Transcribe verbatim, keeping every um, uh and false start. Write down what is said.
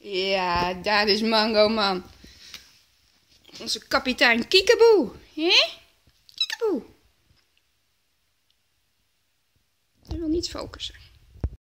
Ja, daar is Mango Man. Onze kapitein Kiekeboe. Hé? Kiekeboe. Hij wil niet focussen.